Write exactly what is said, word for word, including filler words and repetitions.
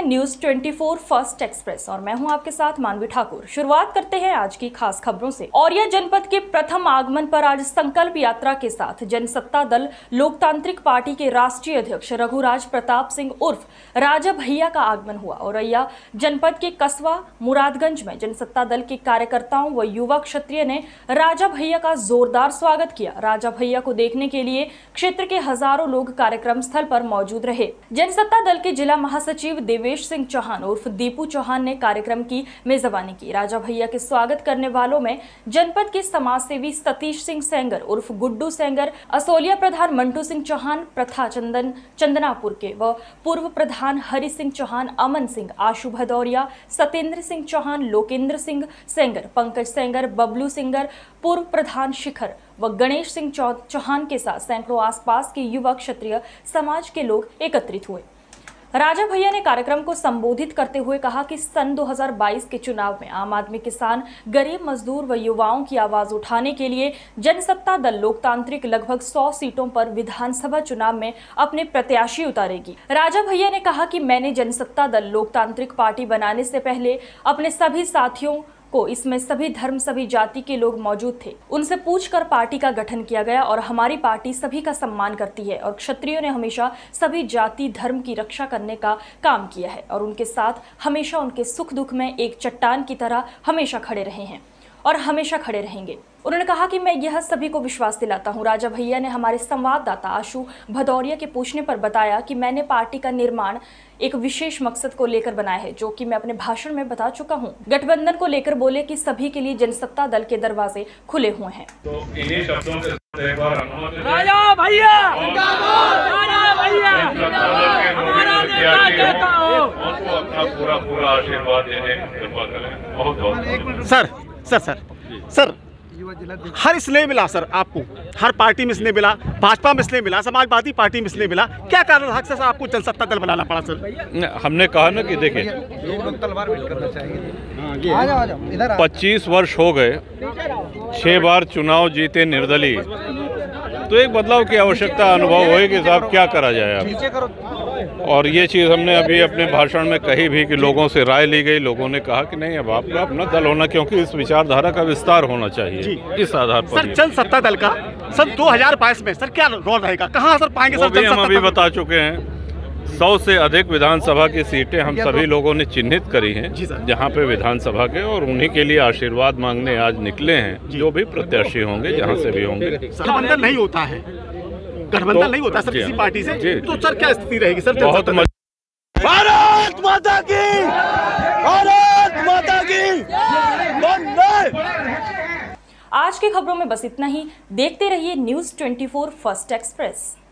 News चौबीस first express और मैं हूं आपके साथ मानवी ठाकुर। शुरुआत करते हैं आज की खास खबरों से। औरिया जनपद के प्रथम आगमन पर आज संकल्प यात्रा के साथ जनसत्ता दल लोकतांत्रिक पार्टी के राष्ट्रीय अध्यक्ष रघुराज प्रताप सिंह उर्फ राजा भैया का आगमन हुआ। औरैया जनपद के कस्बा मुरादगंज में जनसत्ता दल के कार्यकर्ताओं व युवा क्षत्रिय ने राजा भैया का जोरदार स्वागत किया। राजा भैया को देखने के लिए क्षेत्र के हजारों लोग कार्यक्रम स्थल पर मौजूद रहे। जनसत्ता दल के जिला महासचिव देवेश सिंह चौहान उर्फ दीपू चौहान ने कार्यक्रम की मेजबानी की। राजा भैया के स्वागत करने वालों में जनपद के समाजसेवी सतीश सिंह सेंगर उर्फ गुड्डू सेंगर, असोलिया प्रधान मंटू सिंह चौहान, प्रथा चंदन चंदनापुर के व पूर्व प्रधान हरि सिंह चौहान, अमन सिंह, आशु भदौरिया, सत्येंद्र सिंह चौहान, लोकेंद्र सिंह सेंगर, पंकज सेंगर, बबलू सिंगर, पूर्व प्रधान शिखर व गणेश सिंह चौहान के साथ सैकड़ों आसपास के युवा क्षत्रिय समाज के लोग एकत्रित हुए। राजा भैया ने कार्यक्रम को संबोधित करते हुए कहा कि सन दो हज़ार बाईस के चुनाव में आम आदमी, किसान, गरीब मजदूर व युवाओं की आवाज उठाने के लिए जनसत्ता दल लोकतांत्रिक लगभग सौ सीटों पर विधानसभा चुनाव में अपने प्रत्याशी उतारेगी। राजा भैया ने कहा कि मैंने जनसत्ता दल लोकतांत्रिक पार्टी बनाने से पहले अपने सभी साथियों को, इसमें सभी धर्म सभी जाति के लोग मौजूद थे, उनसे पूछकर पार्टी का गठन किया गया और हमारी पार्टी सभी का सम्मान करती है और क्षत्रियों ने हमेशा सभी जाति धर्म की रक्षा करने का काम किया है और उनके साथ हमेशा उनके सुख दुख में एक चट्टान की तरह हमेशा खड़े रहे हैं और हमेशा खड़े रहेंगे। उन्होंने कहा कि मैं यह सभी को विश्वास दिलाता हूं। राजा भैया ने हमारे संवाददाता आशु भदौरिया के पूछने पर बताया कि मैंने पार्टी का निर्माण एक विशेष मकसद को लेकर बनाया है, जो कि मैं अपने भाषण में बता चुका हूं। गठबंधन को लेकर बोले कि सभी के लिए जनसत्ता दल के दरवाजे खुले हुए हैं। तो इन्हीं शब्दों से एक बार राजा भैया राजा भैया हमारा नेता कहता हो, अपना पूरा पूरा आशीर्वाद देने कृपा करें। बहुत बहुत सर सर सर सर हर इसलिए मिला सर, आपको हर पार्टी में इसलिए मिला, भाजपा में इसलिए मिला, समाजवादी पार्टी में इसलिए मिला, क्या कारण था सर आपको जनसत्ता दल बनाना पड़ा सर? हमने कहा ना कि देखिए पच्चीस वर्ष हो गए, छह बार चुनाव जीते निर्दलीय, तो एक बदलाव की आवश्यकता अनुभव हुई कि साहब क्या करा जाए अब। और ये चीज़ हमने अभी अपने भाषण में कही भी कि लोगों से राय ली गई, लोगों ने कहा कि नहीं अब आपका अपना दल होना, क्योंकि इस विचारधारा का विस्तार होना चाहिए। इस आधार पर सर जनसत्ता दल का सन दो हज़ार बाईस में सर क्या रोल रहेगा, कहाँ सर पाएंगे सर? भी हम अभी बता चुके हैं, सौ से अधिक विधानसभा की सीटें हम सभी लोगों ने चिन्हित करी हैं जहां पे विधानसभा के, और उन्हीं के लिए आशीर्वाद मांगने आज निकले हैं जो भी प्रत्याशी होंगे, जहां से भी होंगे। गठबंधन नहीं होता है, गठबंधन तो, नहीं होता सर किसी पार्टी से, तो सर क्या स्थिति रहेगी सर? बहुत मज... भारत माता की, भारत माता की वंदे। आज की खबरों में बस इतना ही। देखते रहिए न्यूज चौबीस फर्स्ट एक्सप्रेस।